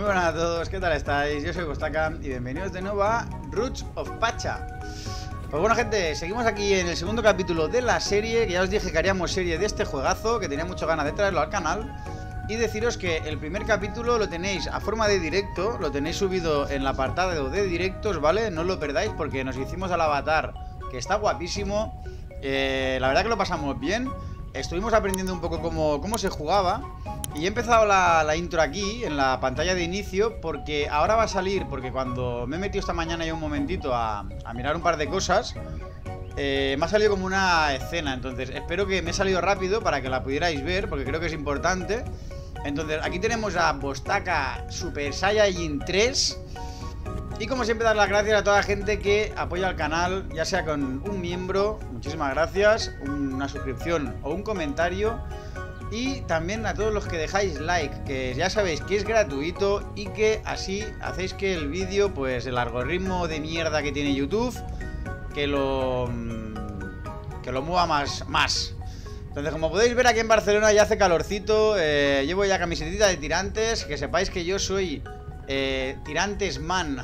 Muy buenas a todos, ¿qué tal estáis? Yo soy Kostaka y bienvenidos de nuevo a Roots of Pacha. Pues bueno, gente, seguimos aquí en el segundo capítulo de la serie, que ya os dije que haríamos serie de este juegazo, que tenía mucho ganas de traerlo al canal. Y deciros que el primer capítulo lo tenéis a forma de directo, lo tenéis subido en el apartado de directos, ¿vale? No os lo perdáis porque nos hicimos al avatar, que está guapísimo. La verdad que lo pasamos bien. Estuvimos aprendiendo un poco cómo se jugaba. Y he empezado la intro aquí, en la pantalla de inicio, porque ahora va a salir, porque cuando me he metido esta mañana ya un momentito a mirar un par de cosas, me ha salido como una escena. Entonces espero que me he salido rápido para que la pudierais ver, porque creo que es importante. Entonces aquí tenemos a Kostaka Super Saiyajin 3. Y como siempre, dar las gracias a toda la gente que apoya al canal, ya sea con un miembro, muchísimas gracias, una suscripción o un comentario. Y también a todos los que dejáis like, que ya sabéis que es gratuito y que así hacéis que el vídeo, pues el algoritmo de mierda que tiene YouTube, que lo mueva más. Entonces, como podéis ver, aquí en Barcelona ya hace calorcito. Llevo ya camisetita de tirantes. Que sepáis que yo soy tirantes man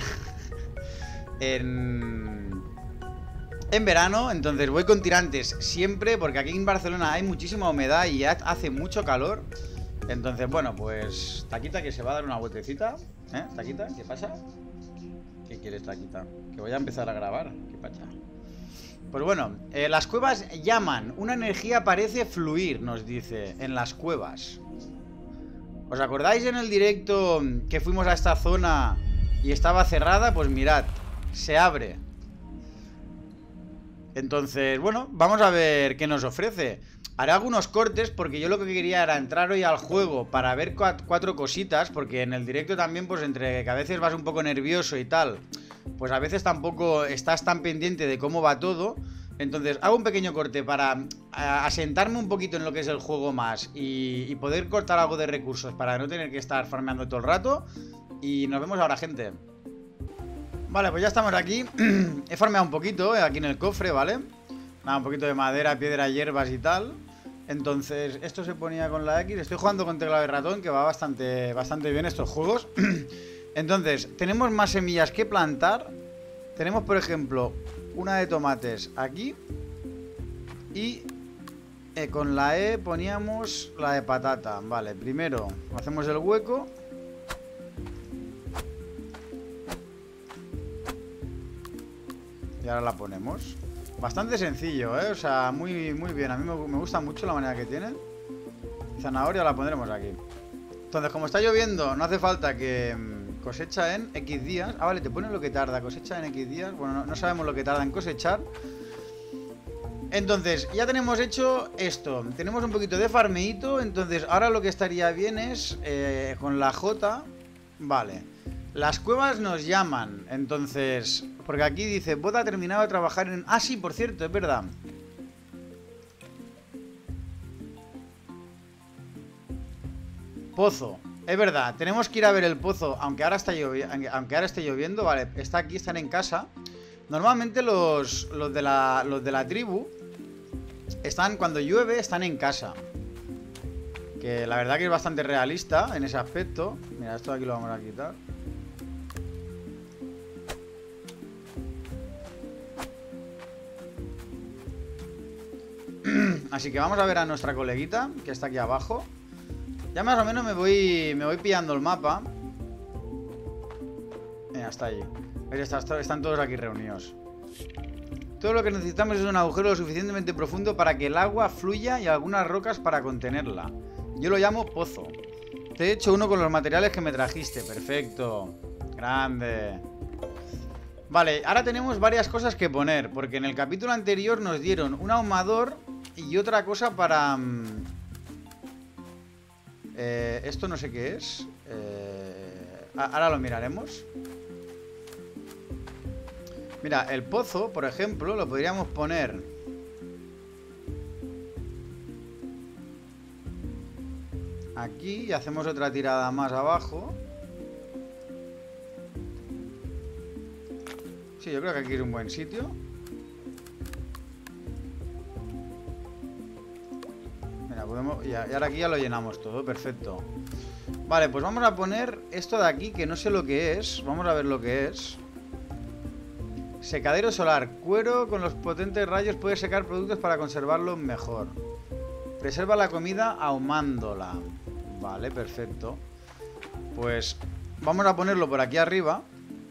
en verano. Entonces voy con tirantes siempre, porque aquí en Barcelona hay muchísima humedad y hace mucho calor. Entonces, bueno, pues Taquita, que se va a dar una vueltecita. Taquita, ¿qué pasa? ¿Qué quieres, Taquita? Que voy a empezar a grabar. ¿Qué pasa? Pues bueno, las cuevas llaman. Una energía parece fluir, nos dice, en las cuevas. ¿Os acordáis en el directo que fuimos a esta zona y estaba cerrada? Pues mirad, se abre. Entonces, bueno, vamos a ver qué nos ofrece. Haré algunos cortes porque yo lo que quería era entrar hoy al juego para ver cuatro cositas. Porque en el directo también, pues entre que a veces vas un poco nervioso y tal, pues a veces tampoco estás tan pendiente de cómo va todo. Entonces hago un pequeño corte para asentarme un poquito en lo que es el juego más y poder cortar algo de recursos para no tener que estar farmeando todo el rato. Y nos vemos ahora, gente. Vale, pues ya estamos aquí. He farmeado un poquito aquí en el cofre, ¿vale? Nada, un poquito de madera, piedra, hierbas y tal. Entonces, esto se ponía con la X. Estoy jugando con teclado y ratón, que va bastante bien estos juegos. Entonces, tenemos más semillas que plantar. Tenemos, por ejemplo, una de tomates aquí. Y con la E poníamos la de patata. Vale, primero hacemos el hueco. Y ahora la ponemos. Bastante sencillo, ¿eh? O sea, muy bien. A mí me gusta mucho la manera que tiene. Zanahoria la pondremos aquí. Entonces, como está lloviendo, no hace falta que cosecha en X días. Ah, vale, te pone lo que tarda. Cosecha en X días. Bueno, no sabemos lo que tarda en cosechar. Entonces, ya tenemos hecho esto. Tenemos un poquito de farmeíto. Entonces, ahora lo que estaría bien es con la J. Vale. Las cuevas nos llaman. Entonces, porque aquí dice, Bot ha terminado de trabajar en... Ah, sí, por cierto, es verdad. Pozo. Es verdad, tenemos que ir a ver el pozo. Aunque ahora esté lloviendo. Vale, está aquí, están en casa. Normalmente los de la tribu están, cuando llueve, están en casa. Que la verdad que es bastante realista en ese aspecto. Mira, esto de aquí lo vamos a quitar. Así que vamos a ver a nuestra coleguita, que está aquí abajo. Ya más o menos me voy pillando el mapa. Mira, está allí. Están todos aquí reunidos. Todo lo que necesitamos es un agujero lo suficientemente profundo para que el agua fluya y algunas rocas para contenerla. Yo lo llamo pozo. Te he hecho uno con los materiales que me trajiste. Perfecto. Grande. Vale, ahora tenemos varias cosas que poner. Porque en el capítulo anterior nos dieron un ahumador y otra cosa para... esto no sé qué es. Ahora lo miraremos. Mira, el pozo, por ejemplo, lo podríamos poner aquí y hacemos otra tirada más abajo. Sí, yo creo que aquí es un buen sitio. Mira, podemos... Y ahora aquí ya lo llenamos todo, perfecto. Vale, pues vamos a poner esto de aquí, que no sé lo que es. Vamos a ver lo que es. Secadero solar. Cuero con los potentes rayos puede secar productos para conservarlos mejor. Preserva la comida ahumándola. Vale, perfecto. Pues vamos a ponerlo por aquí arriba.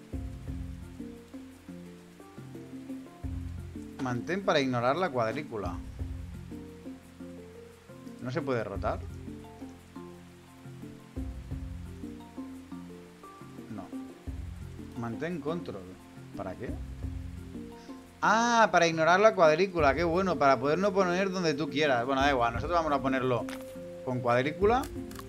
Mantén para ignorar la cuadrícula. ¿No se puede rotar? No. Mantén control. ¿Para qué? Ah, para ignorar la cuadrícula. Qué bueno, para poder no poner donde tú quieras. Bueno, da igual, nosotros vamos a ponerlo con cuadrícula.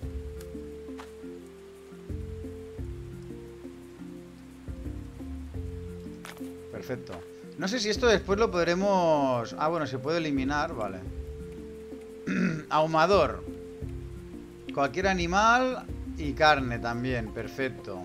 Perfecto. No sé si esto después lo podremos... Ah, bueno, se puede eliminar, vale. Ahumador. Cualquier animal y carne también, perfecto.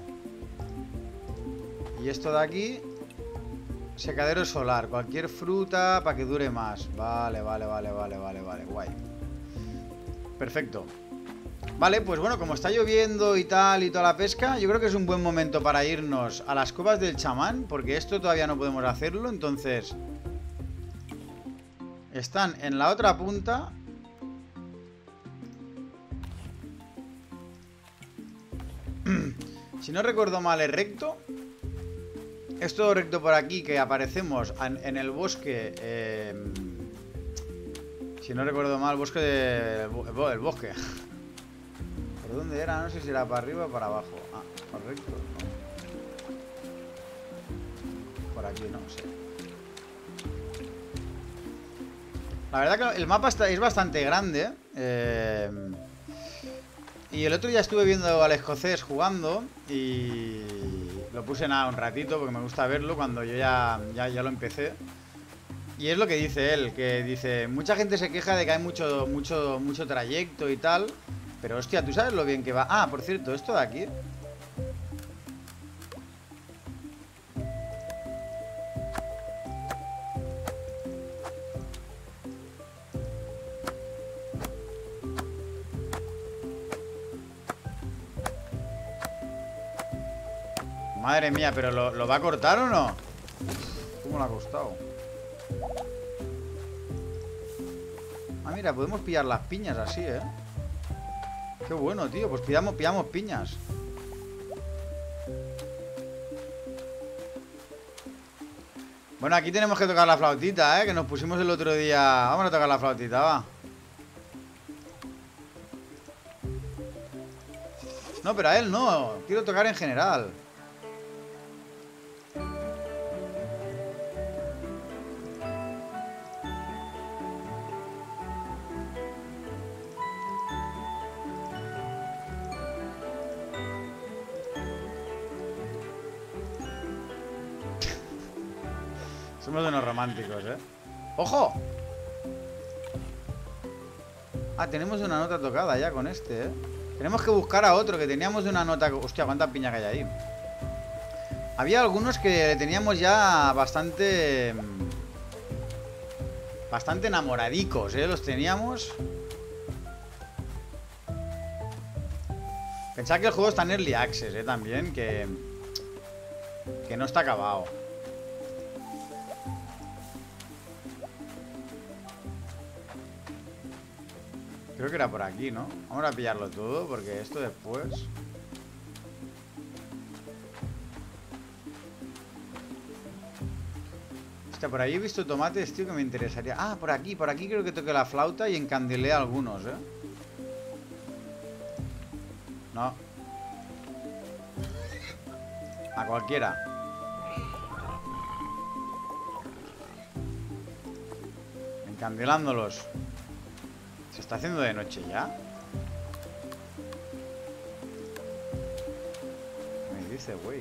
Y esto de aquí... Secadero solar, cualquier fruta para que dure más. Vale, guay. Perfecto. Vale, pues bueno, como está lloviendo y tal y toda la pesca, yo creo que es un buen momento para irnos a las cuevas del chamán, porque esto todavía no podemos hacerlo, entonces... Están en la otra punta. Si no recuerdo mal, es recto. Es todo recto por aquí, que aparecemos en el bosque. Si no recuerdo mal, el bosque el bosque. ¿Por dónde era? No sé si era para arriba o para abajo. Ah, correcto. No. Por aquí, no sé. La verdad que el mapa es bastante grande. Y el otro día estuve viendo al escocés jugando y lo puse nada un ratito porque me gusta verlo cuando yo ya lo empecé. Y es lo que dice él, que dice, mucha gente se queja de que hay mucho trayecto y tal, pero hostia, ¿tú sabes lo bien que va? Ah, por cierto, esto de aquí. Madre mía, ¿pero lo va a cortar o no? ¿Cómo le ha costado? Ah, mira, podemos pillar las piñas así, ¿eh? Qué bueno, tío, pues pillamos piñas. Bueno, aquí tenemos que tocar la flautita, ¿eh? Que nos pusimos el otro día. Vamos a tocar la flautita, va. No, pero a él no. Quiero tocar en general. Somos unos románticos, ¿eh? ¡Ojo! Ah, tenemos una nota tocada ya con este, ¿eh? Tenemos que buscar a otro, que teníamos una nota... Hostia, cuánta piña que hay ahí. Había algunos que teníamos ya bastante enamoradicos, ¿eh? Los teníamos. Pensad que el juego está en Early Access, ¿eh? También, que no está acabado. Creo que era por aquí, ¿no? Vamos a pillarlo todo, porque esto después... Hostia, por ahí he visto tomates, tío, que me interesaría. Ah, por aquí creo que toqué la flauta y encandilé a algunos, ¿eh? No. A cualquiera. Encandilándolos. ¿Se está haciendo de noche ya? Me dice, güey.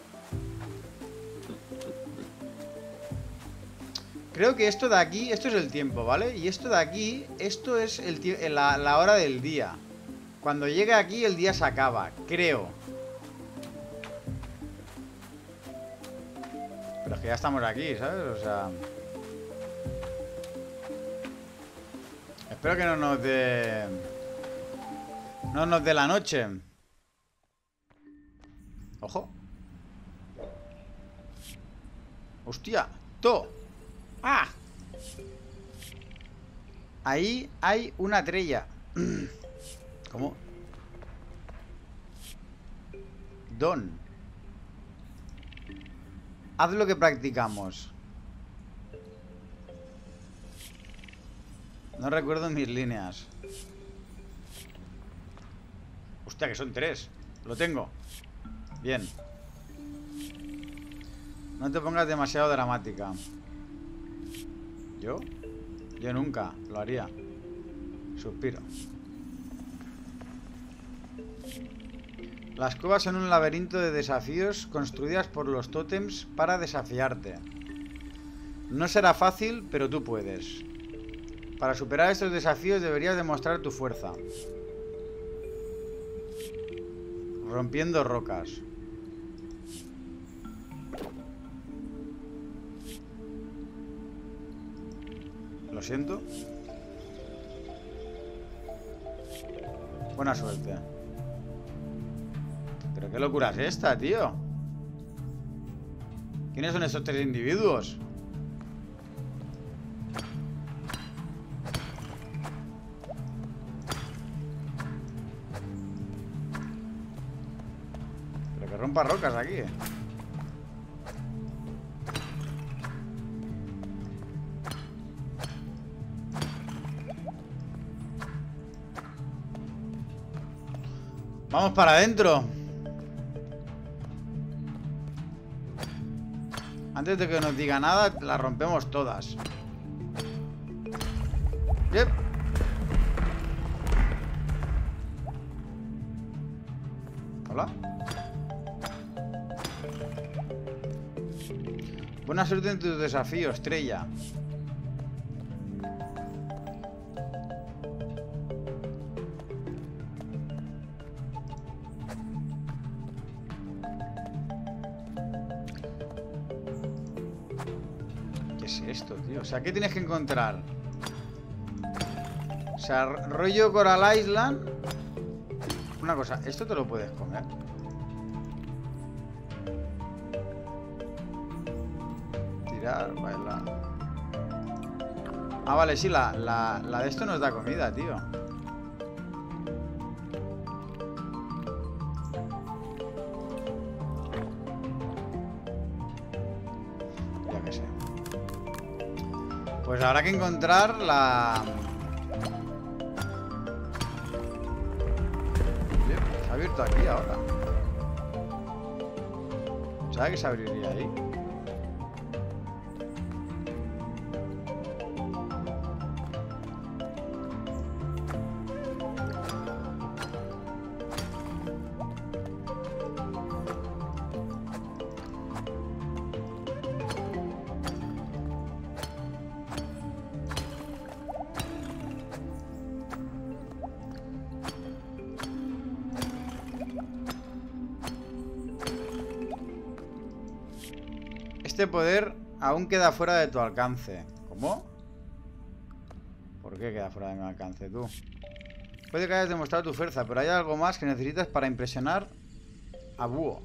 Creo que esto de aquí, esto es el tiempo, ¿vale? Y esto de aquí, esto es la hora del día. Cuando llegue aquí el día se acaba, creo. Pero es que ya estamos aquí, ¿sabes? O sea... Espero que no nos dé... No nos dé la noche. Ojo. Hostia. ¡To! ¡Ah! Ahí hay una estrella. ¿Cómo? Don. Haz lo que practicamos. No recuerdo mis líneas. Hostia, que son 3. Lo tengo. Bien. No te pongas demasiado dramática. ¿Yo? Yo nunca lo haría. Suspiro. Las cuevas son un laberinto de desafíos construidas por los tótems para desafiarte. No será fácil, pero tú puedes. Para superar estos desafíos deberías demostrar tu fuerza. Rompiendo rocas. Lo siento. Buena suerte. ¿Pero qué locura es esta, tío? ¿Quiénes son estos 3 individuos? Pero que rompa rocas aquí. Vamos para adentro. Antes de que nos diga nada, las rompemos todas. Yep. Hola. Buena suerte en tu desafío, estrella. ¿Qué es esto, tío? O sea, ¿qué tienes que encontrar? O sea, rollo Coral Island. Una cosa, ¿esto te lo puedes comer? Tirar, bailar. Ah, vale, sí, la de esto nos da comida, tío. Ya que sé. Pues habrá que encontrar la... Se ha abierto aquí ahora. ¿Sabes que se abriría ahí? Este poder aún queda fuera de tu alcance. ¿Cómo? ¿Por qué queda fuera de mi alcance, tú? Puede que hayas demostrado tu fuerza, pero hay algo más que necesitas para impresionar a Búho.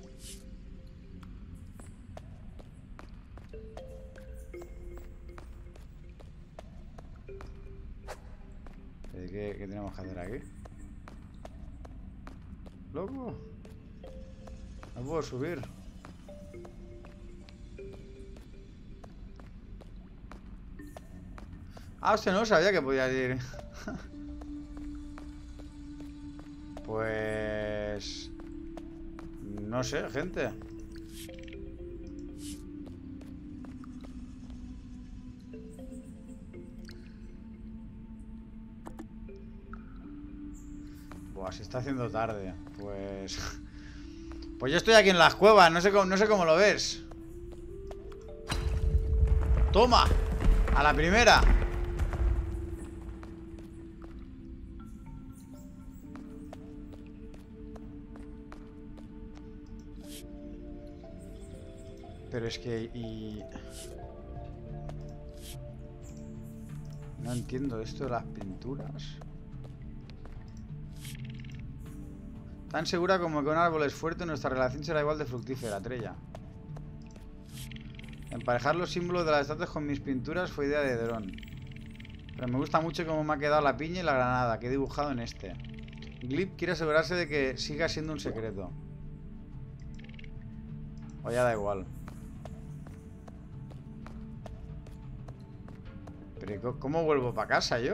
¿Qué tenemos que hacer aquí? ¡Loco! No puedo subir. Ah, hostia, no sabía que podía ir. Pues... no sé, gente. Buah, se está haciendo tarde. Pues... pues yo estoy aquí en las cuevas, no sé cómo lo ves. ¡Toma! A la primera. Pero es que... no entiendo esto de las pinturas. Tan segura como que un árbol es fuerte, nuestra relación será igual de fructífera, Trella. Emparejar los símbolos de las estatuas con mis pinturas fue idea de Dron. Pero me gusta mucho cómo me ha quedado la piña y la granada que he dibujado en este. Glip quiere asegurarse de que siga siendo un secreto. O ya da igual. Pero ¿cómo vuelvo para casa yo?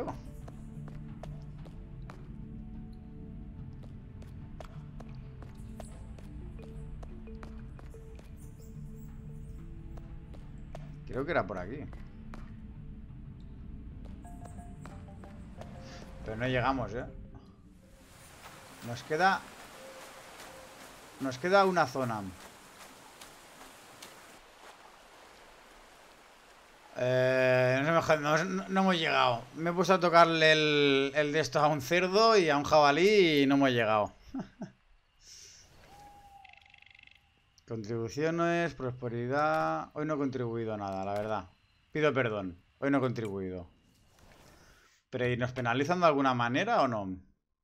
Creo que era por aquí. Pero no llegamos, ¿eh? Nos queda una zona. No hemos llegado. Me he puesto a tocarle el de esto a un cerdo y a un jabalí y no hemos llegado. Contribuciones, prosperidad... Hoy no he contribuido a nada, la verdad. Pido perdón. Hoy no he contribuido. Pero ¿y nos penalizan de alguna manera o no?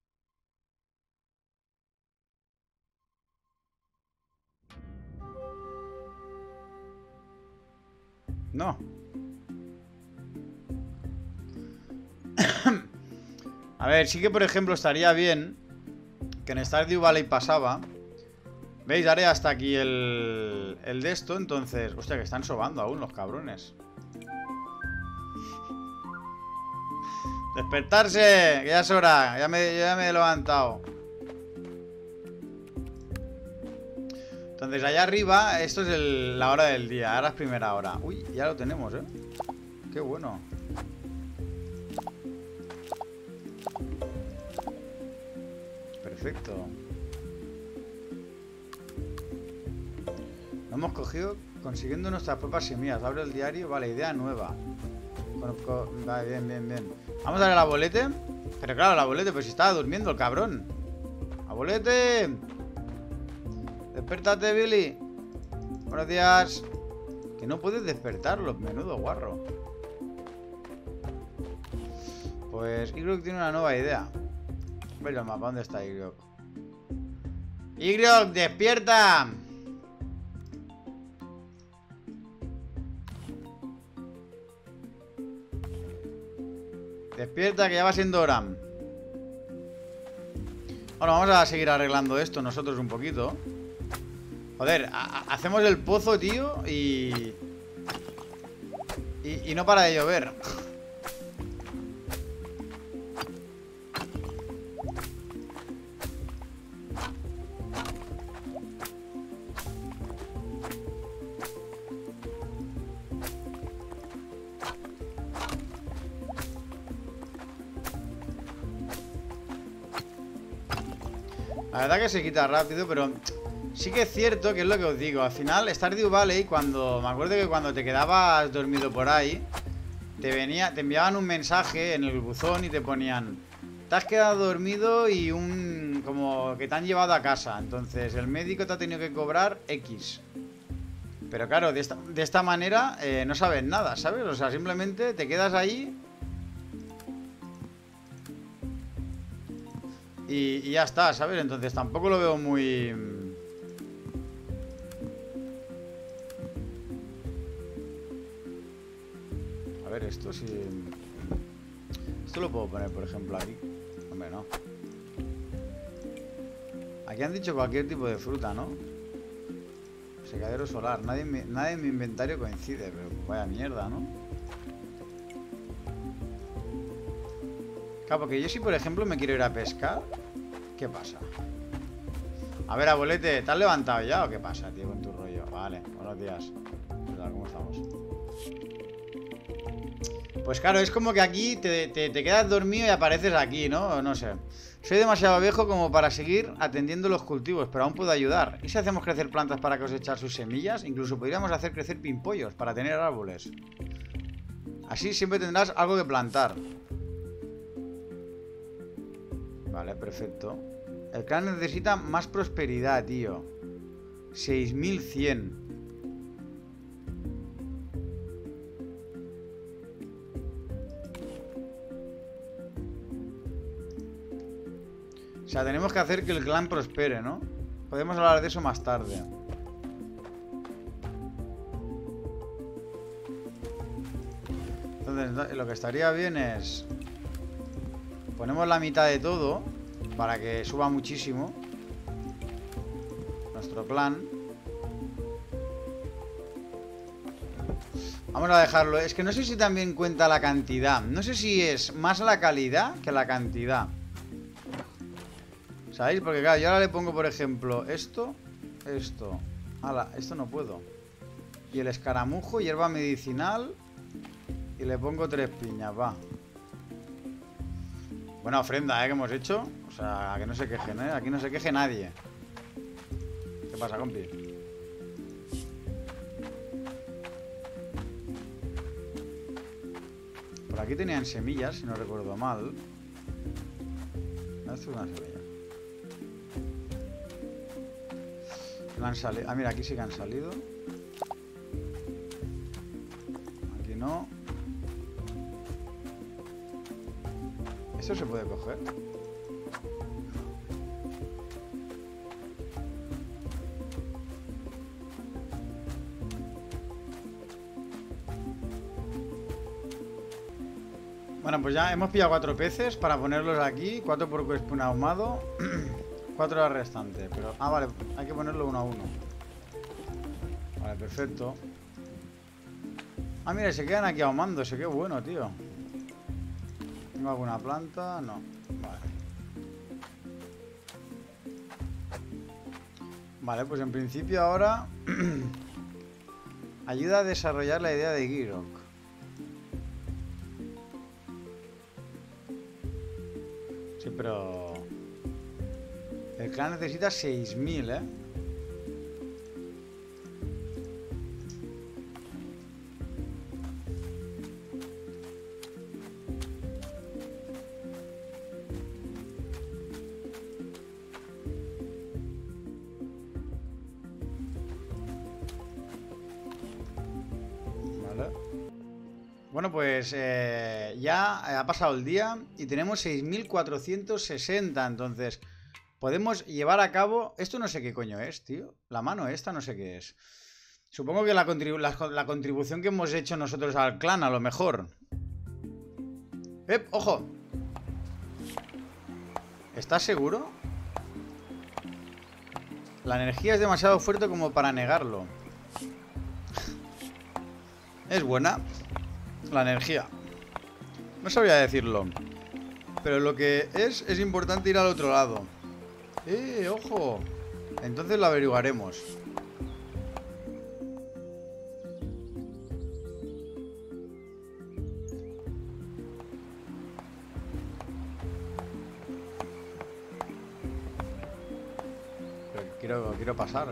No. A ver, sí que por ejemplo estaría bien que en Stardew Valley pasaba. ¿Veis? Haré hasta aquí el de esto. Entonces... Hostia, que están sobando aún los cabrones. ¡Despertarse! Que ya es hora. Ya me he levantado. Entonces allá arriba, esto es la hora del día. Ahora es primera hora. Uy, ya lo tenemos, ¿eh? Qué bueno. Perfecto. Lo hemos cogido consiguiendo nuestras propias semillas. Abre el diario. Vale, idea nueva. Vale, bien. Vamos a ver al abuelete. Pero claro, el abuelete, pues si estaba durmiendo el cabrón. ¡Abuelete! ¡Despértate, Billy! Buenos días. Que no puedes despertarlo, menudo guarro. Pues Igrok tiene una nueva idea. Ve el mapa, ¿dónde está Igrok? ¡Igrok, despierta! Despierta, que ya va siendo hora. Bueno, vamos a seguir arreglando esto nosotros un poquito. Joder, hacemos el pozo, tío, y no para de llover. La verdad que se quita rápido, pero sí que es cierto que es lo que os digo. Al final, Stardew Valley, me acuerdo que cuando te quedabas dormido por ahí, te enviaban un mensaje en el buzón y te ponían: te has quedado dormido y como que te han llevado a casa. Entonces el médico te ha tenido que cobrar X. Pero claro, de esta manera no sabes nada, ¿sabes? O sea, simplemente te quedas ahí y ya está, ¿sabes? Entonces tampoco lo veo muy... A ver, esto sí... Esto lo puedo poner, por ejemplo, aquí. Hombre, no. Aquí han dicho cualquier tipo de fruta, ¿no? Secadero solar. Nada en mi inventario coincide, pero vaya mierda, ¿no? Claro, porque yo si, por ejemplo, me quiero ir a pescar, ¿qué pasa? A ver, abuelete, ¿te has levantado ya o qué pasa, tío, con tu rollo? Vale, buenos días. ¿Qué tal? ¿Cómo estamos? Pues claro, es como que aquí te quedas dormido y apareces aquí, ¿no? No sé. Soy demasiado viejo como para seguir atendiendo los cultivos, pero aún puedo ayudar. ¿Y si hacemos crecer plantas para cosechar sus semillas? Incluso podríamos hacer crecer pimpollos para tener árboles. Así siempre tendrás algo que plantar. Vale, perfecto. El clan necesita más prosperidad, tío. 6100. sea, tenemos que hacer que el clan prospere, ¿no? Podemos hablar de eso más tarde. Entonces, lo que estaría bien es... Ponemos la mitad de todo para que suba muchísimo nuestro clan. Vamos a dejarlo. Es que no sé si también cuenta la cantidad. No sé si es más la calidad que la cantidad. ¿Sabéis? Porque claro, yo ahora le pongo, por ejemplo, esto. Ala, esto no puedo. Y el escaramujo, hierba medicinal. Y le pongo 3 piñas, va. Buena ofrenda, que hemos hecho. O sea, que no se quejen, aquí no se queje nadie. ¿Qué pasa, compi? Por aquí tenían semillas, si no recuerdo mal. Esto es una semilla. Han salido. Ah, mira, aquí sí que han salido. Aquí no. ¿Esto se puede coger? Bueno, pues ya hemos pillado 4 peces para ponerlos aquí. 4 por espun ahumado. 4 las restantes. Pero, ah, vale, hay que ponerlo uno a uno. Vale, perfecto. Ah, mira, se quedan aquí ahumándose. Qué bueno, tío. ¿Tengo alguna planta? No. Vale. Vale, pues en principio ahora ayuda a desarrollar la idea de Girok. Sí, pero el clan necesita 6000, ¿eh? Bueno, pues ya ha pasado el día y tenemos 6460, entonces podemos llevar a cabo... Esto no sé qué coño es, tío. La mano esta no sé qué es. Supongo que la contribución que hemos hecho nosotros al clan, a lo mejor. ¡Ojo! ¿Estás seguro? La energía es demasiado fuerte como para negarlo. Es buena la energía. No sabría decirlo. Pero lo que es importante ir al otro lado. ¡Ojo! Entonces lo averiguaremos. Pero quiero pasar.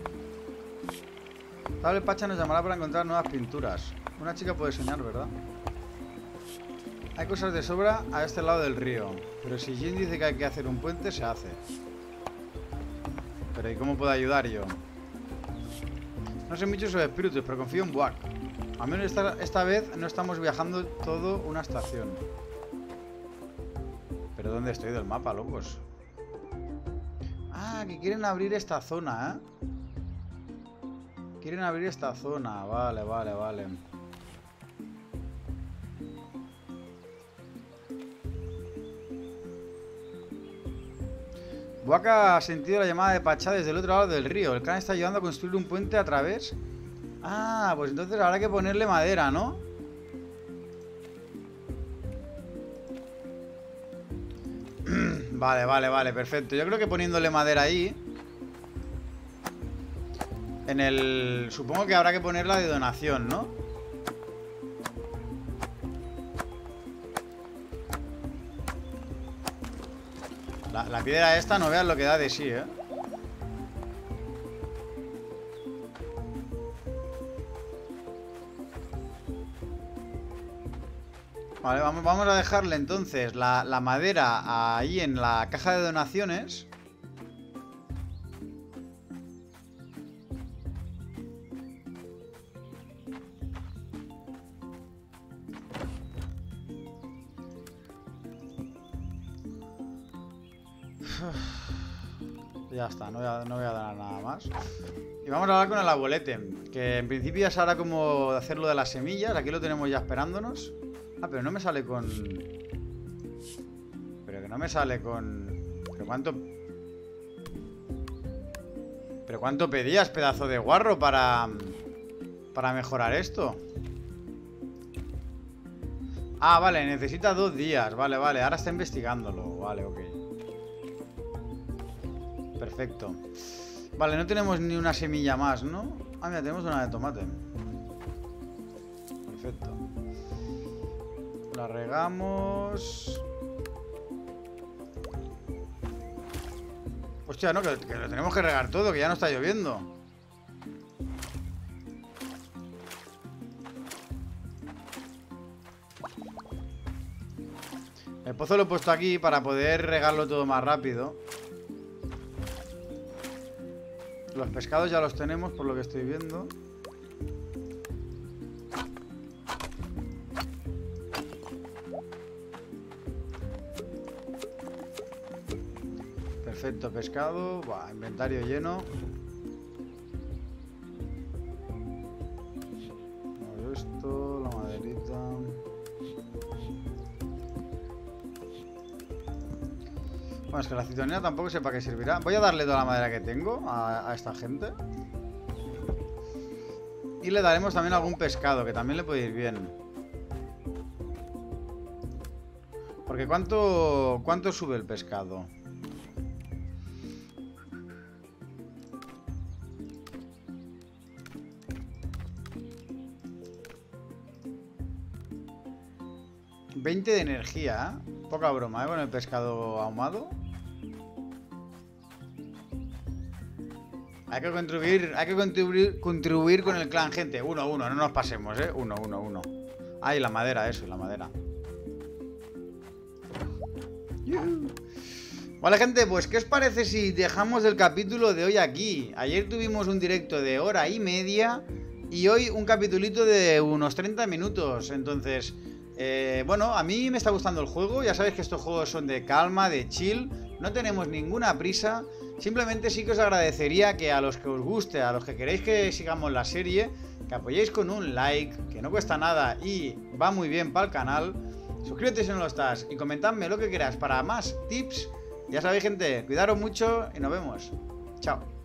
Tal vez Pacha nos llamará para encontrar nuevas pinturas. Una chica puede soñar, ¿verdad? Hay cosas de sobra a este lado del río. Pero si Jin dice que hay que hacer un puente, se hace. Pero ¿y cómo puedo ayudar yo? No sé mucho sobre espíritus, pero confío en Buak. Al menos esta vez no estamos viajando todo una estación. ¿Pero dónde estoy del mapa, locos? Ah, que quieren abrir esta zona, ¿eh? Quieren abrir esta zona. Vale, vale, vale. Waka ha sentido la llamada de Pachá desde el otro lado del río. El clan está ayudando a construir un puente a través. Ah, pues entonces habrá que ponerle madera, ¿no? Vale, vale, vale, perfecto. Yo creo que poniéndole madera ahí. En el... Supongo que habrá que ponerla de donación, ¿no? La piedra esta no veas lo que da de sí, ¿eh? Vale, vamos a dejarle entonces la madera ahí en la caja de donaciones. Ya está, no voy a dar nada más. Y vamos a hablar con el abuelete, que en principio ya sabrá cómo hacer lo de las semillas. Aquí lo tenemos ya esperándonos. Ah, pero no me sale con... Pero que no me sale con... ¿Pero cuánto pedías, pedazo de guarro, para mejorar esto? Ah, vale, necesita 2 días. Vale, vale, ahora está investigándolo. Vale, ok. Perfecto. Vale, no tenemos ni una semilla más, ¿no? Ah, mira, tenemos una de tomate. Perfecto. La regamos. Hostia, no, que lo tenemos que regar todo, que ya no está lloviendo. El pozo lo he puesto aquí para poder regarlo todo más rápido. Los pescados ya los tenemos, por lo que estoy viendo. Perfecto, pescado. Buah, inventario lleno. Esto, la maderita. Bueno, es que la citonina tampoco sé para qué servirá. Voy a darle toda la madera que tengo a esta gente. Y le daremos también algún pescado, que también le puede ir bien. Porque ¿cuánto sube el pescado? $20 de energía, ¿eh? Poca broma, ¿eh? Con el pescado ahumado. Hay que contribuir con el clan, gente. 1-1, no nos pasemos, ¿eh? 1-1-1. Ah, y la madera, eso, la madera. Vale, gente, pues ¿qué os parece si dejamos el capítulo de hoy aquí? Ayer tuvimos un directo de 1h30 y hoy un capitulito de unos 30 minutos. Entonces, bueno, a mí me está gustando el juego. Ya sabéis que estos juegos son de calma, de chill. No tenemos ninguna prisa. Simplemente sí que os agradecería que a los que os guste, a los que queréis que sigamos la serie, que apoyéis con un like, que no cuesta nada y va muy bien para el canal. Suscríbete si no lo estás y comentadme lo que queráis para más tips. Ya sabéis, gente, cuidaros mucho y nos vemos. Chao.